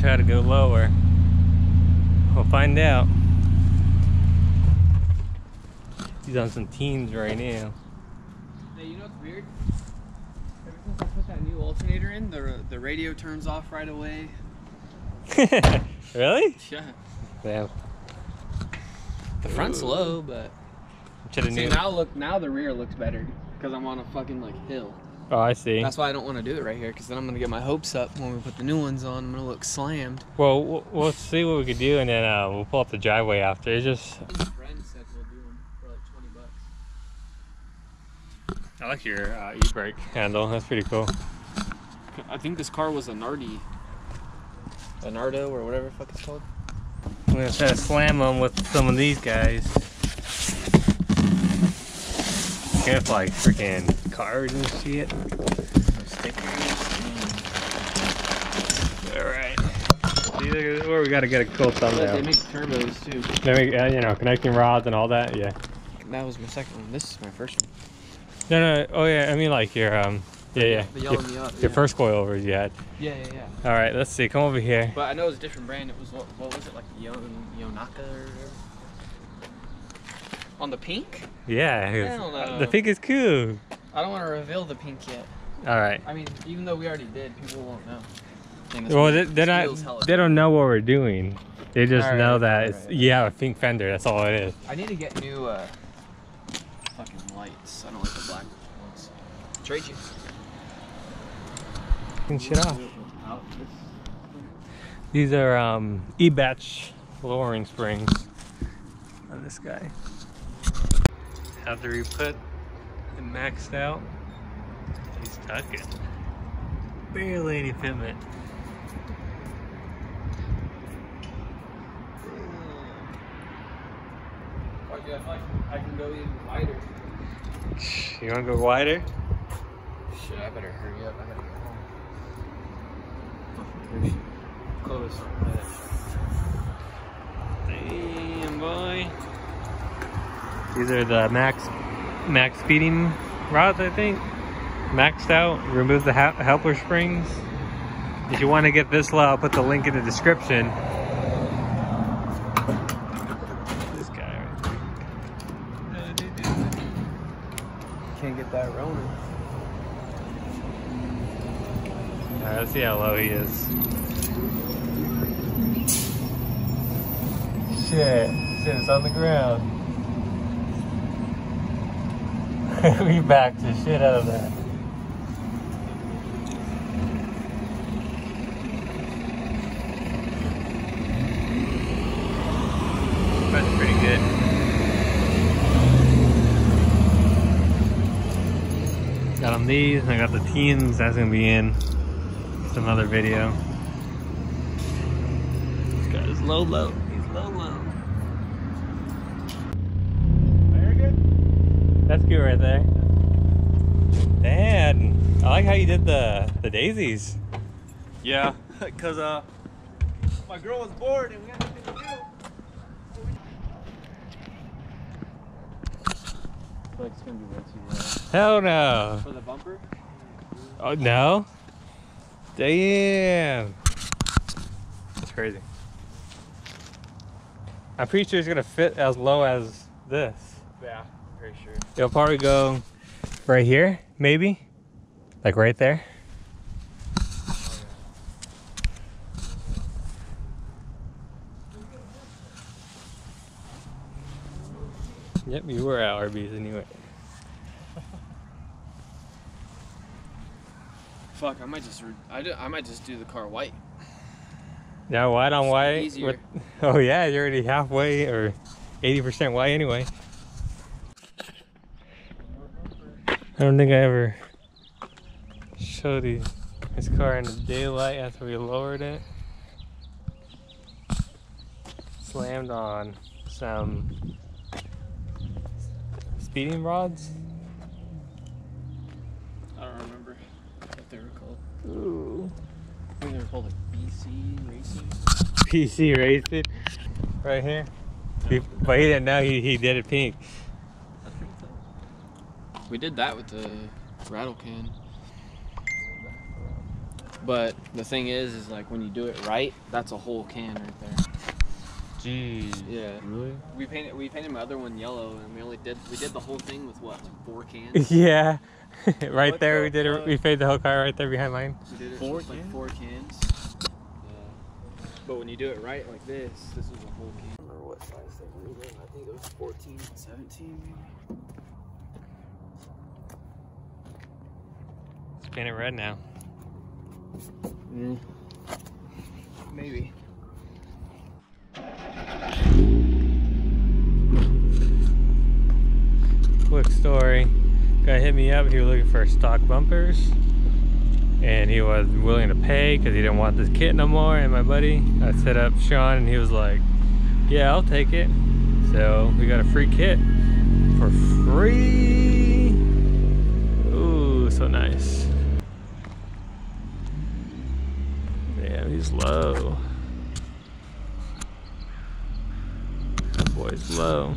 try to go lower. We'll find out. He's on some teens right now. Hey, you know what's weird? Ever since I put that new alternator in, the radio turns off right away. Really? Yeah. Damn. The front's low, but see, now the rear looks better because I'm on a fucking like hill. Oh, I see. That's why I don't want to do it right here, because then I'm gonna get my hopes up when we put the new ones on. I'm gonna look slammed. Well, we'll see what we could do, and then we'll pull up the driveway after. It's just. My friend said we'll do them for like $20. I like your e-brake handle. That's pretty cool. I think this car was a Nardi. A Nardo or whatever the fuck it's called. I'm gonna try to slam them with some of these guys. Careful, like freaking cars and shit. Alright. See, look at where we gotta get a cool thumbnail. They make turbos too. They make, you know, connecting rods and all that, yeah. That was my second one. This is my first one. No, oh yeah, I mean like your, yeah. The yellow me up. Your first coilovers you had. Yeah. Alright, let's see, come over here. But I know it's a different brand. It was, what was it, like Yonaka or whatever? On the pink? Yeah, Hell no. The pink is cool. I don't want to reveal the pink yet. Alright. I mean, even though we already did, people won't know. Well, they don't know what we're doing. They just know that it's, you have a pink fender, that's all it is. I need to get new fucking lights. I don't like the black ones. Trade you. Shit off. These are E-Batch lowering springs on this guy. After we put it maxed out, he's tucking. Barely any fitment. I can go even wider. You wanna go wider? Shit, I better hurry up. I gotta go home. Close. Damn, boy. These are the max speeding rods, I think. Maxed out. Remove the helper springs. If you want to get this low, I'll put the link in the description. This guy right there. Can't get that rolling. Alright, let's see how low he is. Shit, it's on the ground. We backed the shit out of that. That's pretty good. Got on these, and I got the teens. That's gonna be in some other video. This guy's low. He's low. Very good. That's good right there. Dad, I like how you did the daisies. Yeah, because my girl was bored and we had nothing to do. I feel like it's gonna be way too low. Hell no. For the bumper? Oh no. Damn. That's crazy. I'm pretty sure it's gonna fit as low as this. Yeah, very sure. It'll probably go right here, maybe. Like right there. Yep, you were at Arby's anyway. Fuck, I might just do the car white. Now white on white. Easier. Oh yeah, you're already halfway or 80% white anyway. I don't think I ever showed you this car in the daylight after we lowered it. Slammed on some speeding rods. I don't remember what they were called. Ooh. I think they were called like BC Racing. PC Racing, right here. But he didn't know he did it pink. That's pretty tough. We did that with the rattle can. But the thing is like when you do it right, that's a whole can right there. Jeez. Yeah. Really? We painted my other one yellow, and we did the whole thing with what, 4 cans? Yeah. Right there, we did it. We painted the whole car right there behind mine. We did it 4 cans. Like 4 cans. But when you do it right like this is a whole can. I don't remember what size they were in. I think it was 14, 17 maybe. It's painted red now. Maybe. Quick story. Guy hit me up. He was looking for stock bumpers, and he wasn't willing to pay because he didn't want this kit no more. And my buddy, I set up Sean, and he was like, "Yeah, I'll take it." So we got a free kit for free. Ooh, so nice. Damn, he's low. That boy's low.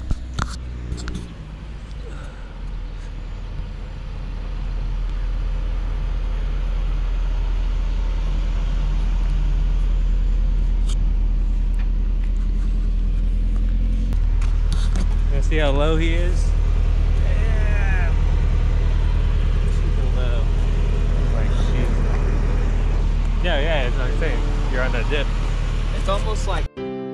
See how low he is? Yeah. Super low. Like, shit. Yeah, it's like I'm saying. You're on that dip. It's almost like.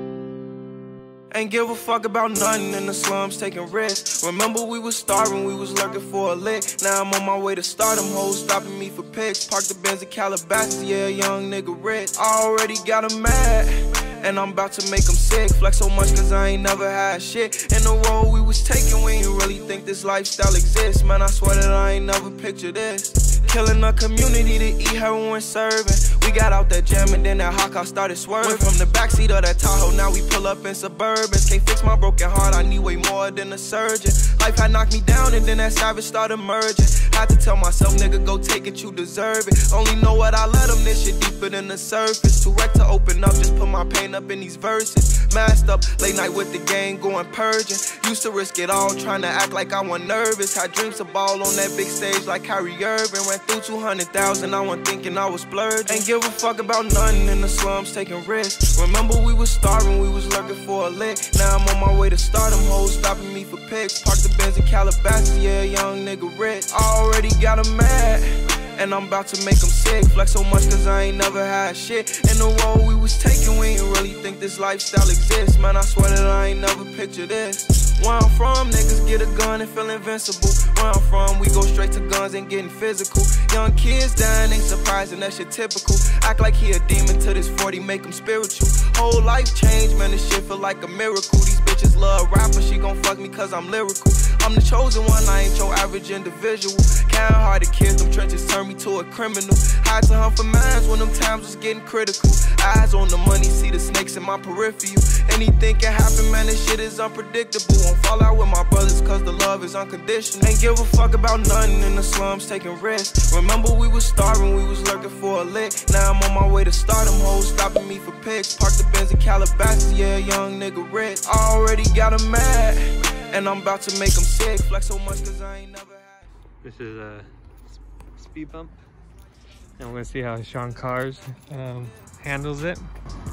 Ain't give a fuck about nothing in the slums, taking risks. Remember we was starving, we was lurking for a lick. Now I'm on my way to stardom, hoes stopping me for pics. Park the Benz in Calabasas, yeah, young nigga rich. I already got 'em mad, and I'm about to make them sick. Flex so much cause I ain't never had shit. In the road we was taking, we ain't really think this lifestyle exists. Man, I swear that I ain't never pictured this. Killing a community to eat heroin serving. We got out that jam and then that hot car started swerving. Went from the backseat of that Tahoe, now we pull up in Suburbans. Can't fix my broken heart, I need way more than a surgeon. Life had knocked me down and then that savage started merging. Had to tell myself, nigga, go take it, you deserve it. Only know what I let them, this shit deeper than the surface. Too wrecked to open up, just put my pain up in these verses. Masked up, late night with the gang, going purging. Used to risk it all, trying to act like I wasn't nervous. Had dreams to ball on that big stage like Kyrie Irving. Ran through 200,000, I wasn't thinking I was splurging. Ain't give a fuck about nothing in the slums, taking risks. Remember we was starving, we was lurking for a lick. Now I'm on my way to stardom, hoes stopping me for pics. Park the Benz in Calabasas, yeah, young nigga rich. I already got 'em mad, and I'm about to make them sick. Flex so much cause I ain't never had shit. In the road we was taking, we ain't really think this lifestyle exists. Man, I swear that I ain't never pictured this. Where I'm from, niggas get a gun and feel invincible. Where I'm from, we go straight to guns and getting physical. Young kids dying, ain't surprising, that shit typical. Act like he a demon to this 40, make him spiritual. Whole life change, man, this shit feel like a miracle. These bitches love rappers, she gon' fuck me cause I'm lyrical. I'm the chosen one, I ain't your average individual. Kind-hearted kids, them trenches turn me to a criminal. Had to hunt for mines when them times was getting critical. Eyes on the money, see the snakes in my peripheral. Anything can happen, man, this shit is unpredictable. Won't fall out with my brothers cause the love is unconditional. Ain't give a fuck about nothing in the slums, taking risks. Remember we was starving, we was lurking for a lick. Now I'm on my way to stardom, hoes stopping me for pics. Park the Benz in Calabasas, yeah, young nigga rich. I already got 'em mad, and I'm about to make them sick. Flex so much cause I ain't never had. This is a speed bump, and we're gonna see how Sean Cars handles it.